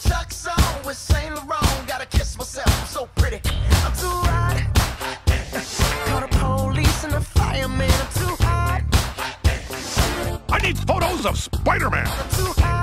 Chuck's on with Saint Laurent. Gotta kiss myself, I'm so pretty. I'm too hot. Call the police and the fireman. I'm too hot. I need photos of Spider-Man. I'm too hot.